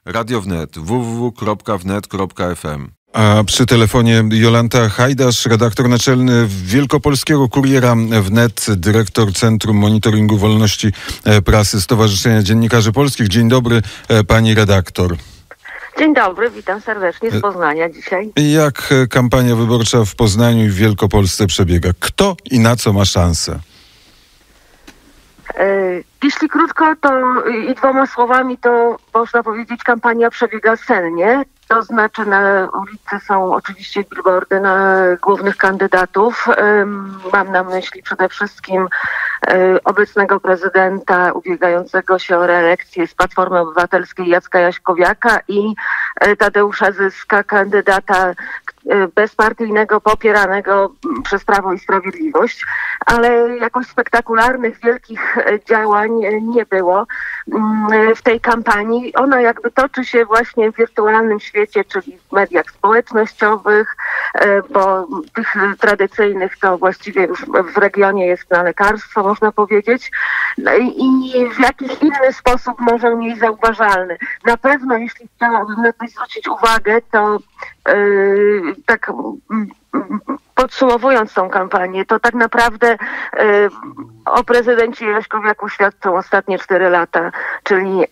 Radio Wnet, www.wnet.fm. A przy telefonie Jolanta Hajdasz, redaktor naczelny Wielkopolskiego Kuriera Wnet, dyrektor Centrum Monitoringu Wolności Prasy Stowarzyszenia Dziennikarzy Polskich. Dzień dobry, pani redaktor. Dzień dobry, witam serdecznie z Poznania dzisiaj. Jak kampania wyborcza w Poznaniu i w Wielkopolsce przebiega? Kto i na co ma szansę? Jeśli krótko, to i dwoma słowami, to można powiedzieć, kampania przebiega sennie. To znaczy na ulicy są oczywiście billboardy na głównych kandydatów. Mam na myśli przede wszystkim obecnego prezydenta ubiegającego się o reelekcję z Platformy Obywatelskiej Jacka Jaśkowiaka i Tadeusza Zyska, kandydata bezpartyjnego, popieranego przez Prawo i Sprawiedliwość, ale jakoś spektakularnych, wielkich działań nie było w tej kampanii. Ona jakby toczy się właśnie w wirtualnym świecie, czyli w mediach społecznościowych, bo tych tradycyjnych to właściwie już w regionie jest na lekarstwo, można powiedzieć, i w jakiś inny sposób może mniej zauważalny. Na pewno, jeśli chciałabym na coś zwrócić uwagę, to tak podsumowując tą kampanię, to tak naprawdę o prezydencie Jaśkowiaku świadczą ostatnie 4 lata, czyli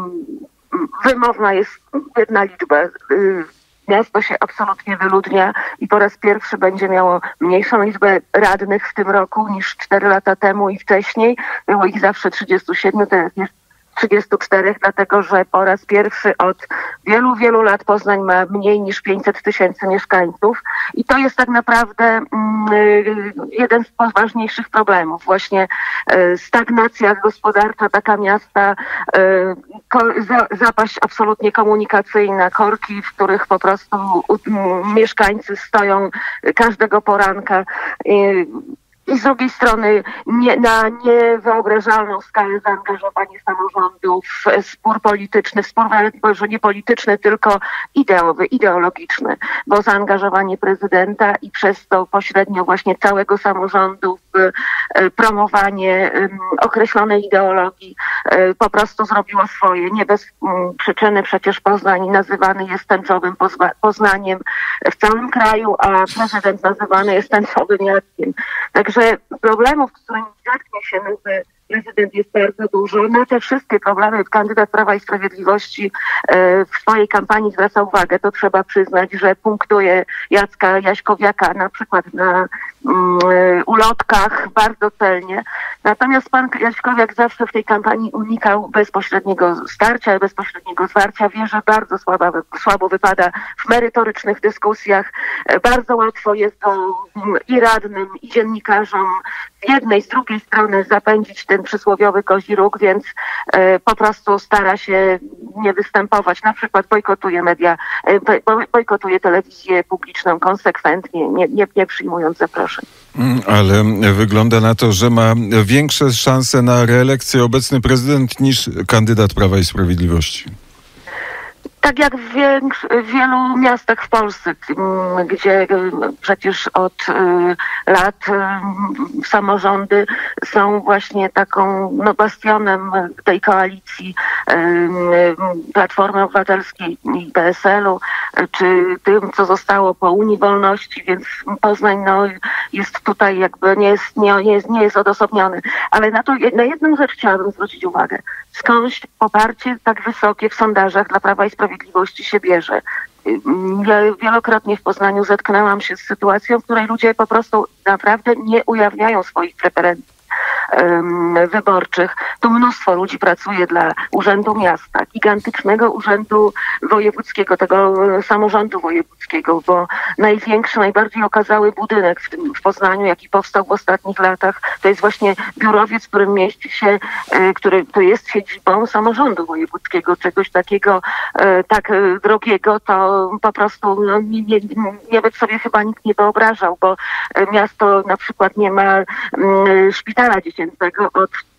wymowna jest jedna liczba. Miasto się absolutnie wyludnia i po raz pierwszy będzie miało mniejszą liczbę radnych w tym roku niż 4 lata temu i wcześniej. Było ich zawsze 37, teraz jest 34, dlatego że po raz pierwszy od wielu, wielu lat Poznań ma mniej niż 500 000 mieszkańców i to jest tak naprawdę jeden z poważniejszych problemów. Właśnie stagnacja gospodarcza, taka miasta, zapaść absolutnie komunikacyjna, korki, w których po prostu mieszkańcy stoją każdego poranka. I z drugiej strony na niewyobrażalną skalę zaangażowanie samorządu w spór polityczny, nawet może nie polityczny, tylko ideologiczny, bo zaangażowanie prezydenta i przez to pośrednio właśnie całego samorządu w promowanie określonej ideologii po prostu zrobiło swoje. Nie bez przyczyny przecież Poznań nazywany jest tęczowym Poznaniem w całym kraju, a prezydent nazywany jest tęczowym miastem. Także problemów, z którymi zetknie się nowy prezydent, jest bardzo dużo. Na te wszystkie problemy kandydat Prawa i Sprawiedliwości w swojej kampanii zwraca uwagę. To trzeba przyznać, że punktuje Jacka Jaśkowiaka na przykład na ulotkach bardzo celnie. Natomiast pan Jaśkowiak zawsze w tej kampanii unikał bezpośredniego starcia, bezpośredniego zwarcia. Wie, że bardzo słabo wypada w merytorycznych dyskusjach. Bardzo łatwo jest to i radnym, i dziennikarzom z jednej, z drugiej strony zapędzić ten przysłowiowy kozi róg, więc po prostu stara się nie występować. Na przykład bojkotuje telewizję publiczną konsekwentnie, nie przyjmując zaproszeń. Ale wygląda na to, że ma większe szanse na reelekcję obecny prezydent niż kandydat Prawa i Sprawiedliwości. Tak jak w wielu miastach w Polsce, gdzie przecież od lat samorządy są właśnie taką bastionem tej koalicji Platformy Obywatelskiej i PSL-u, czy tym, co zostało po Unii Wolności, więc Poznań jest tutaj jakby nie jest odosobniony. Ale na jedną rzecz chciałabym zwrócić uwagę. Skądś poparcie tak wysokie w sondażach dla Prawa i Sprawiedliwości się bierze. Ja wielokrotnie w Poznaniu zetknęłam się z sytuacją, w której ludzie po prostu naprawdę nie ujawniają swoich preferencji wyborczych. Tu mnóstwo ludzi pracuje dla Urzędu Miasta, gigantycznego urzędu wojewódzkiego, tego samorządu wojewódzkiego, bo największy, najbardziej okazały budynek w Poznaniu, jaki powstał w ostatnich latach, to jest właśnie biurowiec, w którym mieści się, który to jest siedzibą samorządu wojewódzkiego. Czegoś takiego tak drogiego to po prostu nawet sobie chyba nikt nie wyobrażał, bo miasto na przykład nie ma szpitala dziecięcego od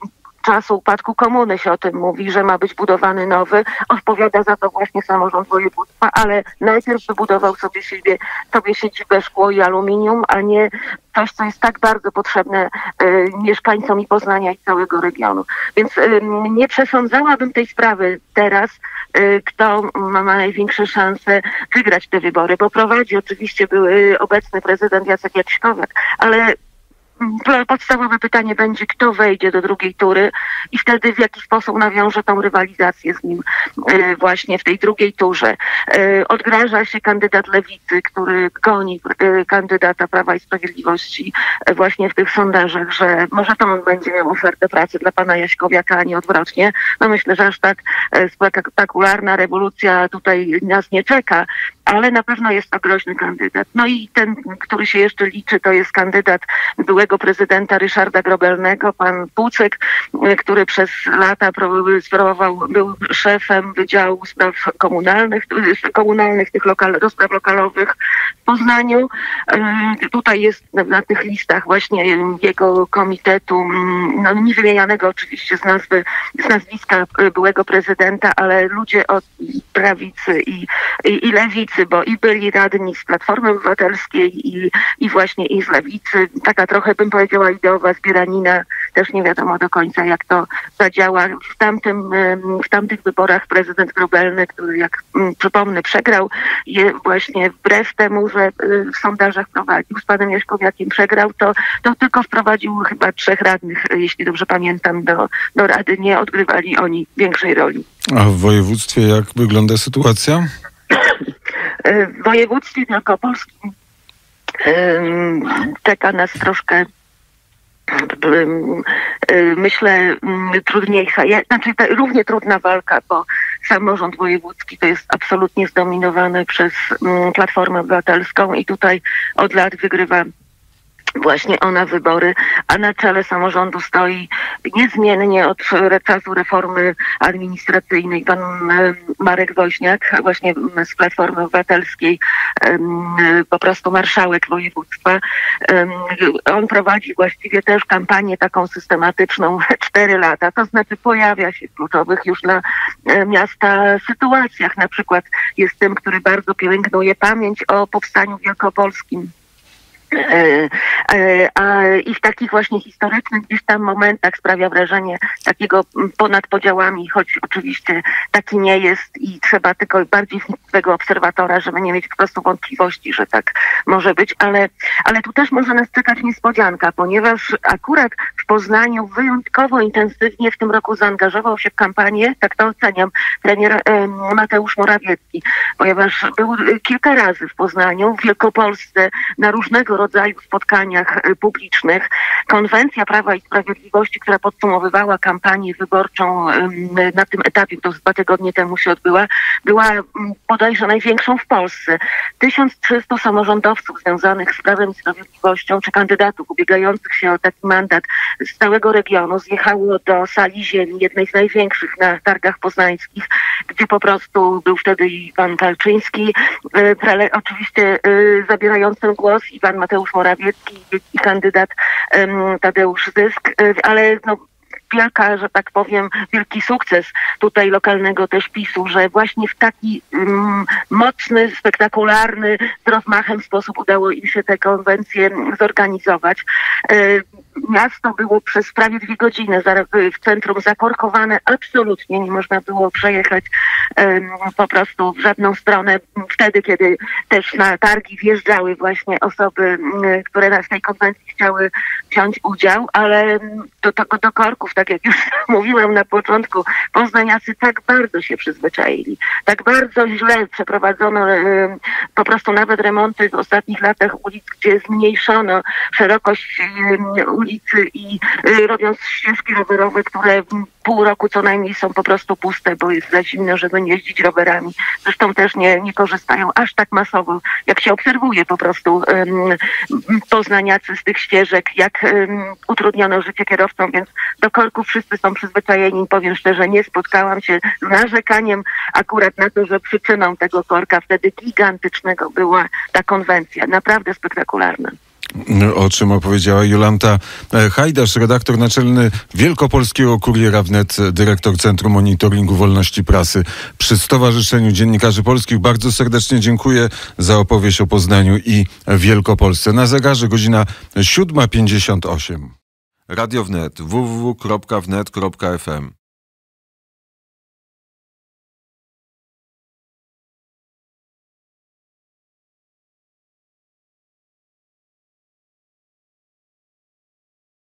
czasu upadku komuny się o tym mówi, że ma być budowany nowy. Odpowiada za to właśnie samorząd województwa, ale najpierw wybudował sobie siedzibę szkło i aluminium, a nie coś, co jest tak bardzo potrzebne mieszkańcom i Poznania i całego regionu. Więc nie przesądzałabym tej sprawy teraz, kto ma największe szanse wygrać te wybory, bo prowadzi oczywiście były obecny prezydent Jacek Jaśkowiak, ale podstawowe pytanie będzie, kto wejdzie do drugiej tury i wtedy w jaki sposób nawiąże tą rywalizację z nim właśnie w tej drugiej turze. Odgraża się kandydat Lewicy, który goni kandydata Prawa i Sprawiedliwości właśnie w tych sondażach, że może to on będzie miał ofertę pracy dla pana Jaśkowiaka, a nie odwrotnie. No myślę, że aż tak spektakularna rewolucja tutaj nas nie czeka, ale na pewno jest to groźny kandydat. No i ten, który się jeszcze liczy, to jest kandydat byłego prezydenta Ryszarda Grobelnego, pan Pucyk, który przez lata był szefem Wydziału Spraw Komunalnych do spraw lokalowych w Poznaniu. Tutaj jest na tych listach właśnie jego komitetu, no nie wymienianego oczywiście z nazwiska byłego prezydenta, ale ludzie od prawicy i lewicy, bo i byli radni z Platformy Obywatelskiej i właśnie i z lewicy. Taka trochę, bym powiedziała, ideowa zbieranina. Też nie wiadomo do końca, jak to zadziała. W tamtych wyborach prezydent Grobelny, który, jak przypomnę, przegrał, właśnie wbrew temu, że w sondażach prowadził z panem Jaśkowiakiem, przegrał, to tylko wprowadził chyba 3 radnych, jeśli dobrze pamiętam, do rady. Nie odgrywali oni większej roli. A w województwie jak wygląda sytuacja? W województwie wielkopolskim czeka nas troszkę, myślę, trudniejsza, równie trudna walka, bo samorząd wojewódzki to jest absolutnie zdominowany przez Platformę Obywatelską i tutaj od lat wygrywa właśnie ona wybory, a na czele samorządu stoi niezmiennie od czasu reformy administracyjnej pan Marek Woźniak, właśnie z Platformy Obywatelskiej, po prostu marszałek województwa. On prowadzi właściwie też kampanię taką systematyczną 4 lata, to znaczy pojawia się w kluczowych już dla miasta sytuacjach. Na przykład jest tym, który bardzo pielęgnuje pamięć o powstaniu wielkopolskim. I w takich właśnie historycznych gdzieś tam momentach sprawia wrażenie takiego ponad podziałami, choć oczywiście taki nie jest i trzeba tylko bardziej wnikliwego obserwatora, żeby nie mieć po prostu wątpliwości, że tak może być, ale tu też może nas czekać niespodzianka, ponieważ akurat w Poznaniu wyjątkowo intensywnie w tym roku zaangażował się w kampanię, tak to oceniam, premier Mateusz Morawiecki, ponieważ był kilka razy w Poznaniu, w Wielkopolsce, na różnego rodzaju spotkaniach publicznych. Konwencja Prawa i Sprawiedliwości, która podsumowywała kampanię wyborczą na tym etapie, to 2 tygodnie temu się odbyła, była bodajże największą w Polsce. 1300 samorządowców związanych z Prawem i Sprawiedliwością, czy kandydatów ubiegających się o taki mandat z całego regionu zjechało do sali ziemi, jednej z największych na targach poznańskich, gdzie po prostu był wtedy i pan Kalczyński, oczywiście zabierającym głos, i pan Mateusz Morawiecki i kandydat Tadeusz Zysk, ale no wielka, że tak powiem, wielki sukces tutaj lokalnego też PiS-u, że właśnie w taki mocny, spektakularny, z rozmachem sposób udało im się tę konwencję zorganizować. Miasto było przez prawie 2 godziny w centrum zakorkowane. Absolutnie nie można było przejechać po prostu w żadną stronę. Wtedy, kiedy też na targi wjeżdżały właśnie osoby, które w tej konwencji chciały wziąć udział, ale do korków, tak jak już mówiłam na początku, poznaniacy tak bardzo się przyzwyczaili. Tak bardzo źle przeprowadzono po prostu nawet remonty w ostatnich latach ulic, gdzie zmniejszono szerokość ulicy i robiąc ścieżki rowerowe, które pół roku co najmniej są po prostu puste, bo jest za zimno, żeby nie jeździć rowerami. Zresztą też nie korzystają aż tak masowo, jak się obserwuje po prostu poznaniacy z tych ścieżek, jak utrudniono życie kierowcom, więc do korków wszyscy są przyzwyczajeni. Powiem szczerze, nie spotkałam się z narzekaniem akurat na to, że przyczyną tego korka wtedy gigantycznego była ta konwencja. Naprawdę spektakularna. o czym opowiedziała Jolanta Hajdasz, redaktor naczelny Wielkopolskiego Kuriera Wnet, dyrektor Centrum Monitoringu Wolności Prasy przy Stowarzyszeniu Dziennikarzy Polskich. Bardzo serdecznie dziękuję za opowieść o Poznaniu i Wielkopolsce. Na zegarze godzina 7:58. Radio Wnet, www.wnet.fm.